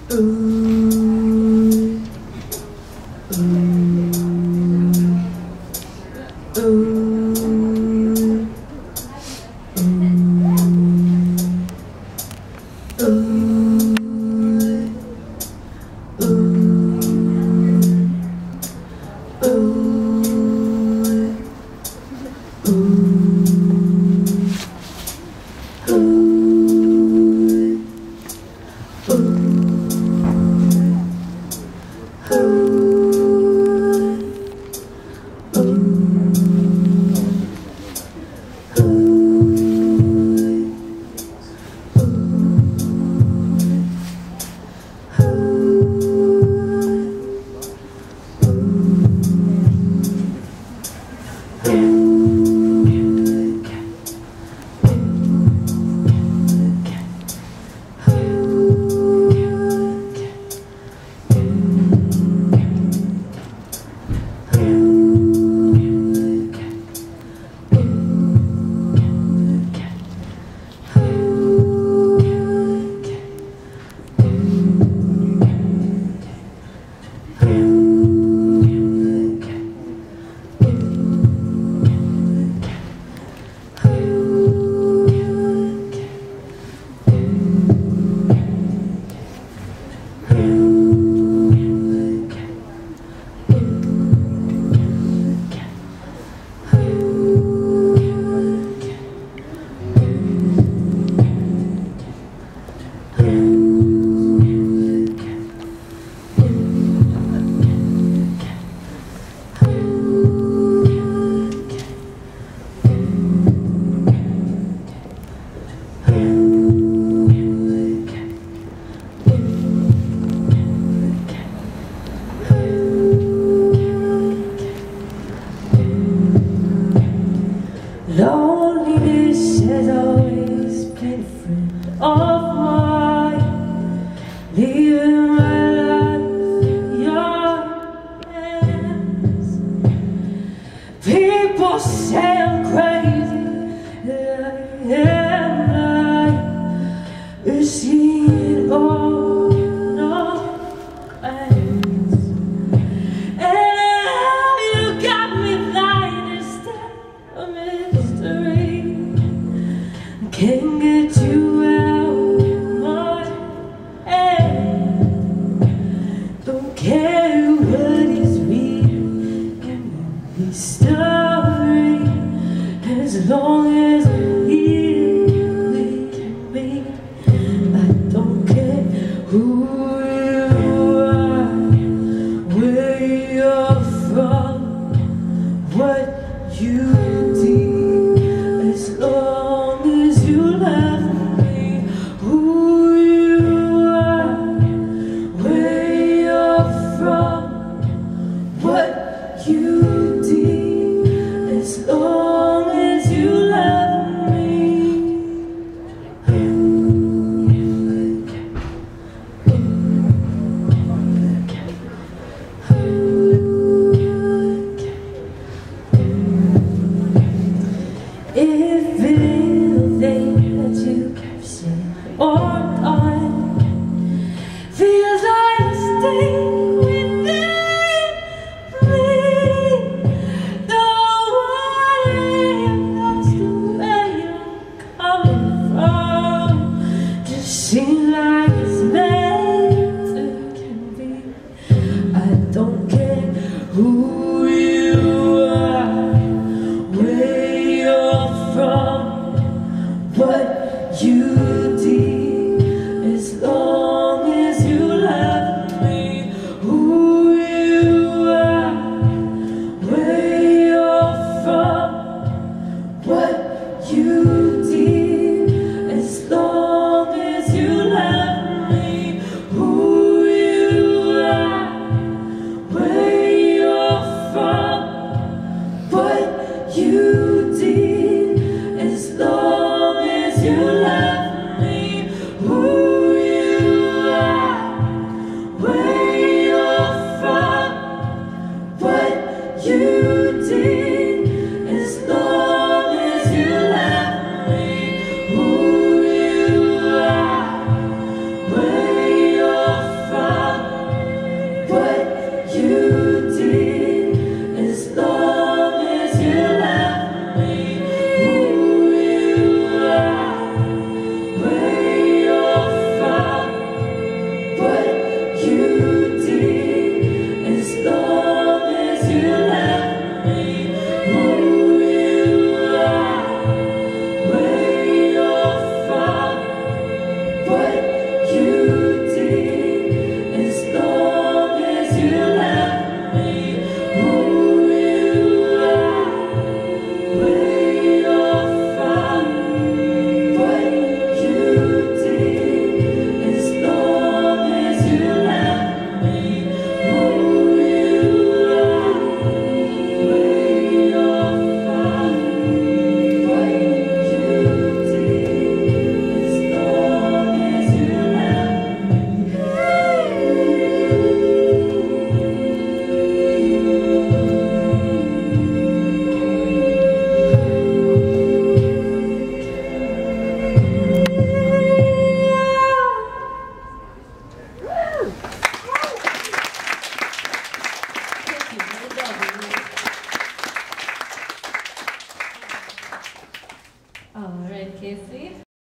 Ooh, ooh, ooh, Loneliness has always been a friend of mine, leaving my life in your hands. People say I'm crazy, that I am blind, but see it all in our hands. And you got me blind instead of mystery. Can't get you out of my head. Don't care what is real in this story, as long as I hear with me. I don't care who you are, where you're from, what you did, as long as you love me. Who you are, where you're from, what you did, as long as you love me. If anything that you have said or done feels like a sting within me, don't worry if that's the way you're coming from. Just seems like it's meant to be. I don't care who you are, where you're from, what you did, as long as you love me. Who you are, where you're from, what you did, as long as you love me. Put